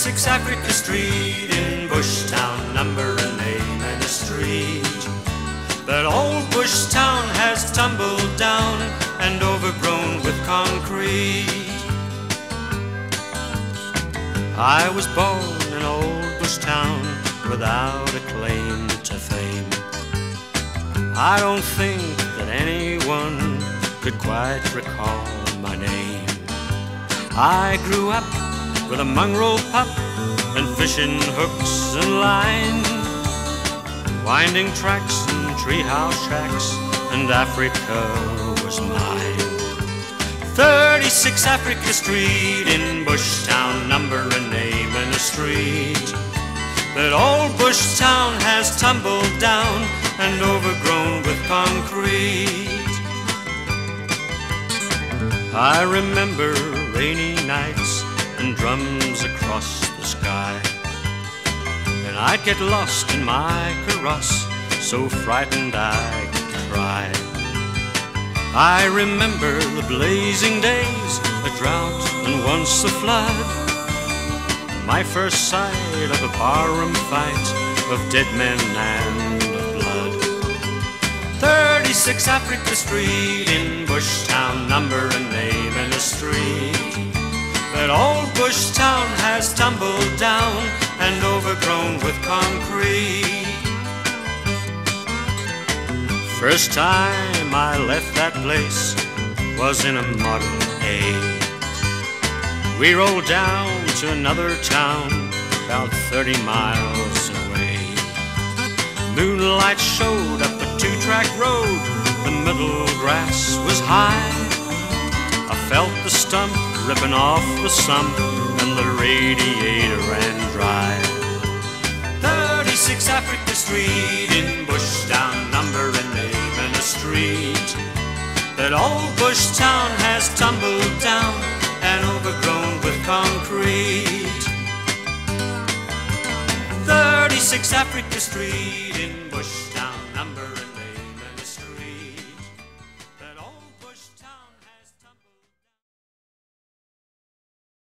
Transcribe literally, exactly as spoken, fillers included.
thirty-six Africa Street in Bushtown, number and name and a street. That old Bushtown has tumbled down and overgrown with concrete. I was born in old Bushtown without a claim to fame. I don't think that anyone could quite recall my name. I grew up with a mongrel pup and fishing hooks and line, winding tracks and treehouse shacks, and Africa was mine. thirty-six Africa Street in Bushtown, number and name and a street. That old Bushtown has tumbled down and overgrown with concrete. I remember rainy nights and drums across the sky, and I'd get lost in my carrosse, so frightened I could cry. I remember the blazing days, the drought and once the flood, my first sight of a barroom fight of dead men and of blood. thirty-six Africa Street in Bushtown, number and name and a street. That old Bushtown has tumbled down and overgrown with concrete. First time I left that place was in a Model A. We rolled down to another town about thirty miles away. Moonlight showed up a two-track road, the middle grass was high. I felt the stump ripping off the sump and the radiator ran dry. thirty-six Africa Street in Bushtown, number and name and a street. That old Bushtown has tumbled down and overgrown with concrete. thirty-six Africa Street in Bushtown, number